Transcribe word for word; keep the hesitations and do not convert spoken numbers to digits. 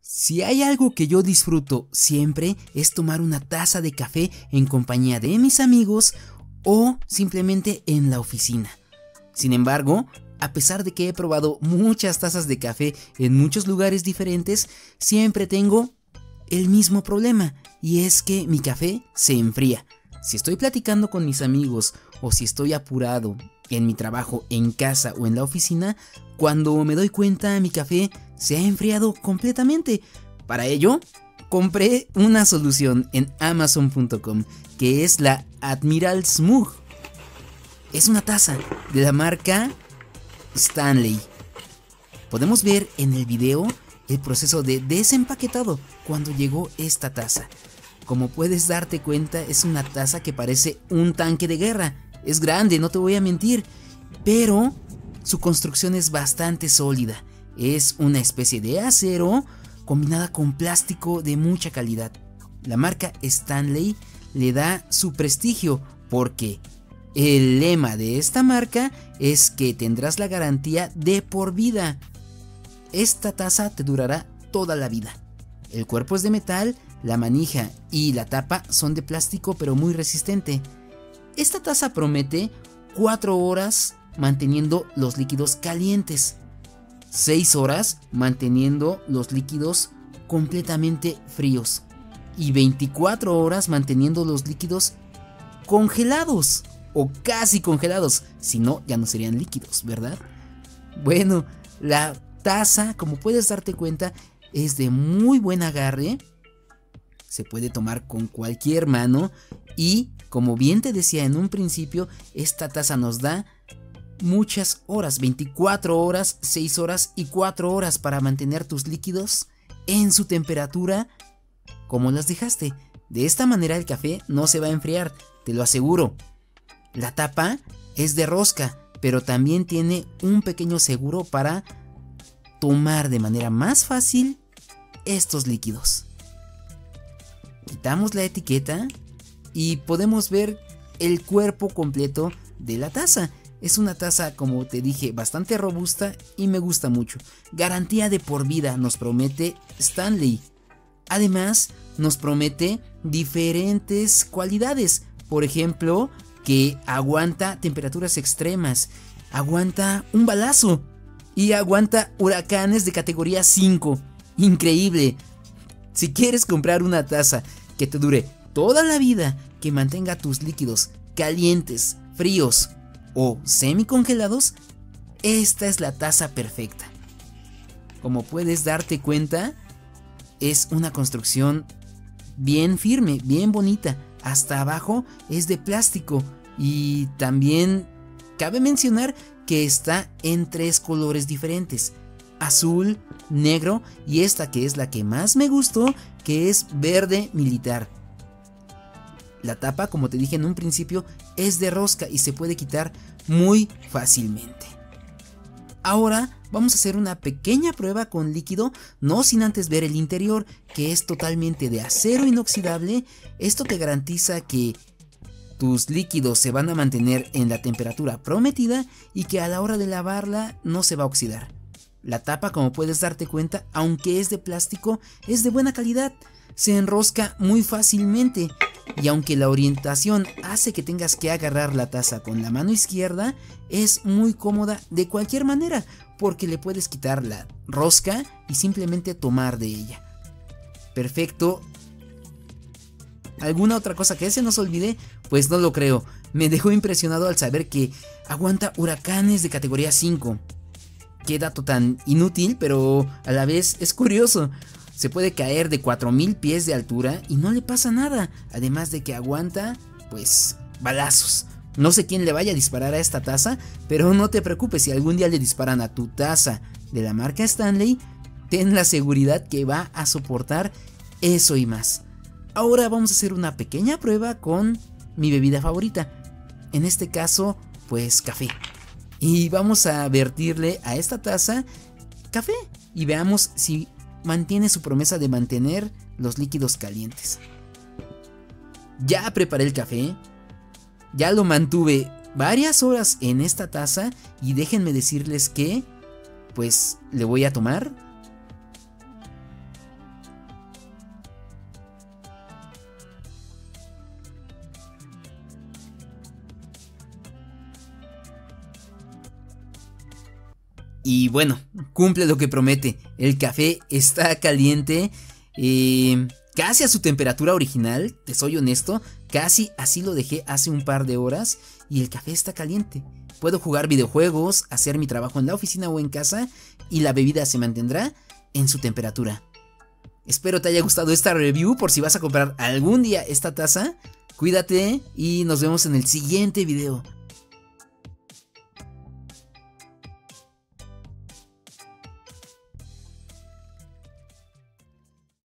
Si hay algo que yo disfruto siempre es tomar una taza de café en compañía de mis amigos o simplemente en la oficina. Sin embargo, a pesar de que he probado muchas tazas de café en muchos lugares diferentes, siempre tengo el mismo problema, y es que mi café se enfría. Si estoy platicando con mis amigos o si estoy apurado en mi trabajo, en casa o en la oficina, cuando me doy cuenta mi café se ha enfriado completamente. Para ello, compré una solución en amazon punto com que es la Admiral's Mug. Es una taza de la marca Stanley. Podemos ver en el video el proceso de desempaquetado cuando llegó esta taza. Como puedes darte cuenta, es una taza que parece un tanque de guerra. Es grande, no te voy a mentir, pero su construcción es bastante sólida. Es una especie de acero combinada con plástico de mucha calidad. La marca Stanley le da su prestigio porque el lema de esta marca es que tendrás la garantía de por vida. Esta taza te durará toda la vida. El cuerpo es de metal, la manija y la tapa son de plástico pero muy resistente. Esta taza promete cuatro horas manteniendo los líquidos calientes, seis horas manteniendo los líquidos completamente fríos y veinticuatro horas manteniendo los líquidos congelados o casi congelados, si no ya no serían líquidos, ¿verdad? Bueno, la taza, como puedes darte cuenta, es de muy buen agarre, se puede tomar con cualquier mano y, como bien te decía en un principio, esta taza nos da muchas horas, veinticuatro horas, seis horas y cuatro horas para mantener tus líquidos en su temperatura como las dejaste. De esta manera el café no se va a enfriar, te lo aseguro. La tapa es de rosca, pero también tiene un pequeño seguro para tomar de manera más fácil estos líquidos. Quitamos la etiqueta y podemos ver el cuerpo completo de la taza. Es una taza, como te dije, bastante robusta y me gusta mucho. Garantía de por vida nos promete Stanley. Además, nos promete diferentes cualidades. Por ejemplo, que aguanta temperaturas extremas, aguanta un balazo y aguanta huracanes de categoría cinco. Increíble. Si quieres comprar una taza que te dure toda la vida, que mantenga tus líquidos calientes, fríos o semicongelados, esta es la taza perfecta. Como puedes darte cuenta, es una construcción bien firme, bien bonita. Hasta abajo es de plástico y también cabe mencionar que está en tres colores diferentes: azul, negro y esta que es la que más me gustó, que es verde militar. La tapa, como te dije en un principio, es de rosca y se puede quitar muy fácilmente. Ahora vamos a hacer una pequeña prueba con líquido, no sin antes ver el interior, que es totalmente de acero inoxidable. Esto te garantiza que tus líquidos se van a mantener en la temperatura prometida y que a la hora de lavarla no se va a oxidar. La tapa, como puedes darte cuenta, aunque es de plástico, es de buena calidad. Se enrosca muy fácilmente y aunque la orientación hace que tengas que agarrar la taza con la mano izquierda, es muy cómoda de cualquier manera porque le puedes quitar la rosca y simplemente tomar de ella. Perfecto. ¿Alguna otra cosa que se nos olvide? Pues no lo creo. Me dejó impresionado al saber que aguanta huracanes de categoría cinco. Qué dato tan inútil, pero a la vez es curioso. Se puede caer de cuatro mil pies de altura y no le pasa nada. Además de que aguanta, pues, balazos. No sé quién le vaya a disparar a esta taza, pero no te preocupes, si algún día le disparan a tu taza de la marca Stanley, ten la seguridad que va a soportar eso y más. Ahora vamos a hacer una pequeña prueba con mi bebida favorita. En este caso, pues café. Y vamos a vertirle a esta taza café y veamos si mantiene su promesa de mantener los líquidos calientes. Ya preparé el café, ya lo mantuve varias horas en esta taza y déjenme decirles que, pues, le voy a tomar. Y bueno, cumple lo que promete. El café está caliente, eh, casi a su temperatura original, te soy honesto. Casi así lo dejé hace un par de horas y el café está caliente. Puedo jugar videojuegos, hacer mi trabajo en la oficina o en casa y la bebida se mantendrá en su temperatura. Espero te haya gustado esta review. Por si vas a comprar algún día esta taza, cuídate y nos vemos en el siguiente video.